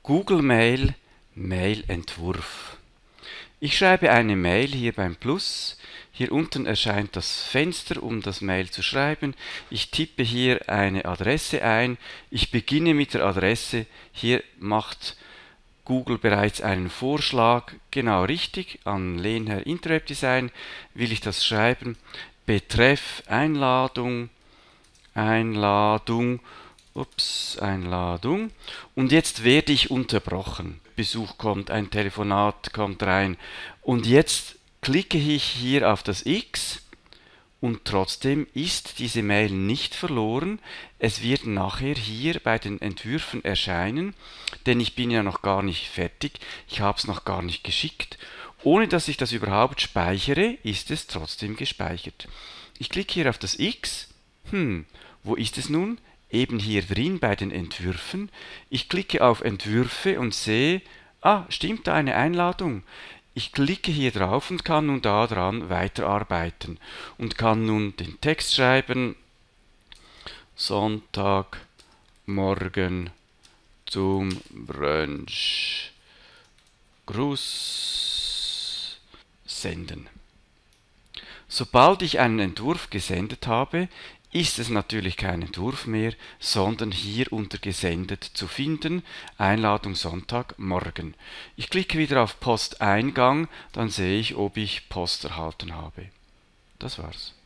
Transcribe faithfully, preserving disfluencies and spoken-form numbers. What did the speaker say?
Google Mail, Mail-Entwurf. Ich schreibe eine Mail hier beim Plus. Hier unten erscheint das Fenster, um das Mail zu schreiben. Ich tippe hier eine Adresse ein. Ich beginne mit der Adresse. Hier macht Google bereits einen Vorschlag. Genau richtig, an Lenher Interwebdesign will ich das schreiben. Betreff Einladung, Einladung, ups, Einladung. Und jetzt werde ich unterbrochen. Besuch kommt, ein Telefonat kommt rein. Und jetzt klicke ich hier auf das X und trotzdem ist diese Mail nicht verloren. Es wird nachher hier bei den Entwürfen erscheinen, denn ich bin ja noch gar nicht fertig. Ich habe es noch gar nicht geschickt. Ohne dass ich das überhaupt speichere, ist es trotzdem gespeichert. Ich klicke hier auf das X. Hm, wo ist es nun? Eben hier drin bei den Entwürfen. Ich klicke auf Entwürfe und sehe, ah, stimmt da eine Einladung. Ich klicke hier drauf und kann nun daran weiterarbeiten und kann nun den Text schreiben, Sonntagmorgen zum Brunch, Gruß senden. Sobald ich einen Entwurf gesendet habe, ist es natürlich kein Entwurf mehr, sondern hier unter Gesendet zu finden, Einladung Sonntagmorgen. Ich klicke wieder auf Posteingang, dann sehe ich, ob ich Post erhalten habe. Das war's.